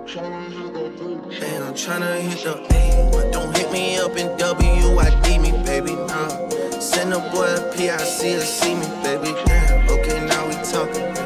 And I'm tryna hit the A, but don't hit me up in WID me, baby, nah. Send a boy a PIC to see me, baby, damn. Okay, now we talking.